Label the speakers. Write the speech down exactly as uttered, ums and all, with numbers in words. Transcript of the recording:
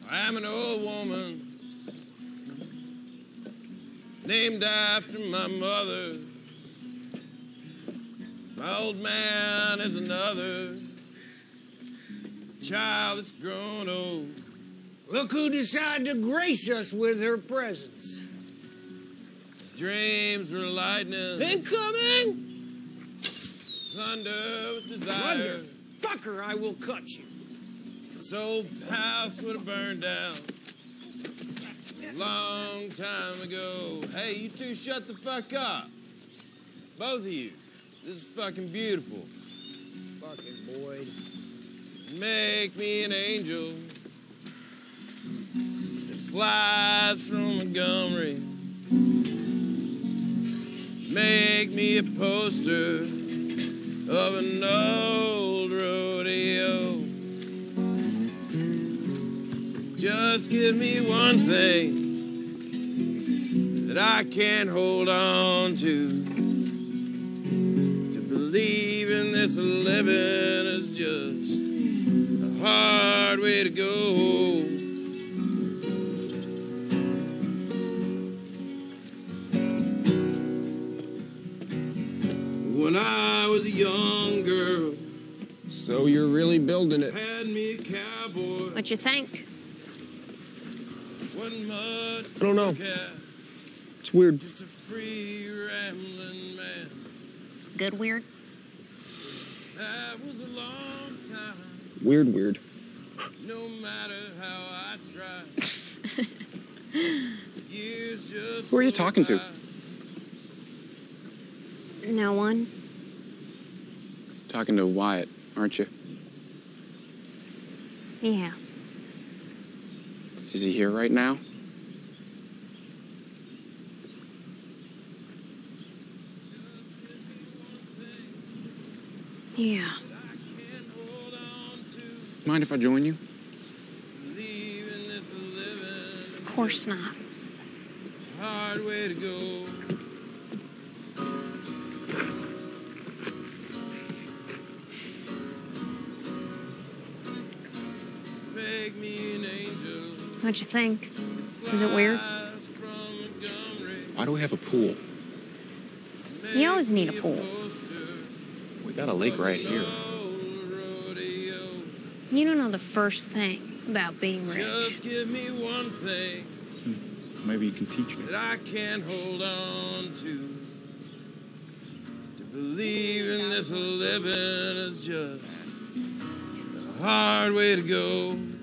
Speaker 1: I'm an old woman named after my mother. My old man is another child that's grown old.
Speaker 2: Look who decided to grace us with her presence.
Speaker 1: Dreams were lightning.
Speaker 2: Incoming!
Speaker 1: Thunder was desire.
Speaker 2: Thunder! Fucker, I will cut you.
Speaker 1: This old house would have burned down a long time ago. Hey, you two shut the fuck up. Both of you. This is fucking beautiful.
Speaker 2: Fucking Boyd.
Speaker 1: Make me an angel that flies from Montgomery. Make me a poster of an old rodeo. Just give me one thing that I can hold on to. To believe in this living is just a hard way to go. When I was a young girl,
Speaker 2: So you're really building it.
Speaker 1: had me a cowboy.
Speaker 3: What you think?
Speaker 1: Wasn't much
Speaker 2: I don't know.
Speaker 1: to look at,
Speaker 2: It's weird.
Speaker 1: just a free rambling man.
Speaker 3: Good weird?
Speaker 1: That was a long time,
Speaker 2: Weird, weird.
Speaker 1: no matter how I tried. Years just
Speaker 4: Who are you
Speaker 1: flew
Speaker 4: talking to?
Speaker 1: by.
Speaker 3: No one.
Speaker 4: Talking to Wyatt, aren't you?
Speaker 3: Yeah.
Speaker 4: Is he here right now?
Speaker 3: Yeah.
Speaker 4: Mind if I join you?
Speaker 3: Of course not.
Speaker 1: Hard way to go. Make me an angel.
Speaker 3: What'd you think? Is it weird?
Speaker 1: Flies from Montgomery.
Speaker 4: Why do we have a pool?
Speaker 3: You always need a pool.
Speaker 4: We got a lake right here.
Speaker 3: You don't know the first thing about being rich.
Speaker 1: Just give me one thing
Speaker 4: Maybe you can teach me.
Speaker 1: that I can hold on to. To believe in this living is just a hard way to go.